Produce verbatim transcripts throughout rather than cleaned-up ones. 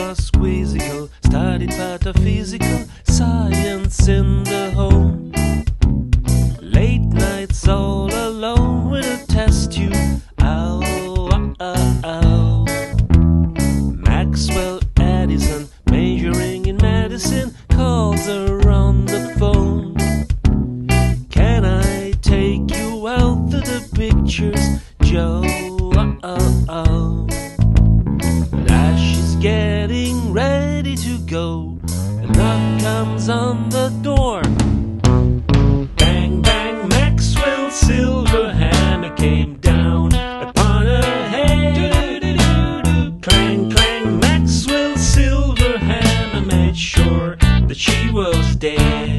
was quizzical, studied pataphysical science in the home. Late nights all alone with a test tube. Ow, ow, ow. Maxwell Edison, majoring in medicine, calls her on the phone. Can I take you out to the pictures, Joe? Oh, oh. But as she's getting ready to go, a knock comes on the door. Bang, bang, Maxwell's silver hammer came down upon her head. Clang, clang, Maxwell's silver hammer made sure that she was dead.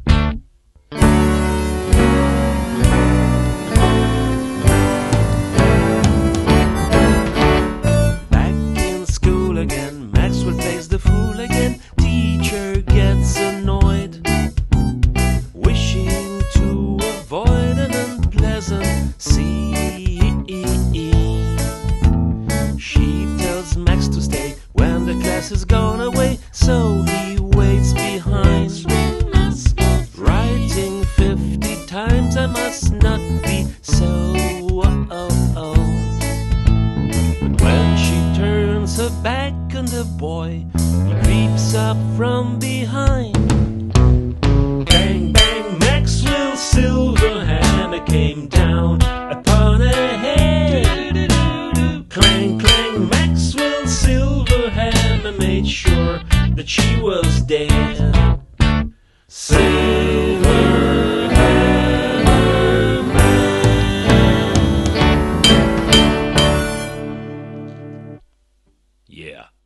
Again, Maxwell plays the fool again. Teacher gets annoyed, wishing to avoid an unpleasant scene. She tells Max to stay when the class has gone away, so he waits behind, writing fifty times, I must not be so. Oh, oh. But when she turns her back on the boy, he creeps up from behind. Bang, bang, Maxwell's silver hammer came down upon her head. Clang, clang, Maxwell's silver hammer made sure that she was dead. Silver hammer man. Yeah.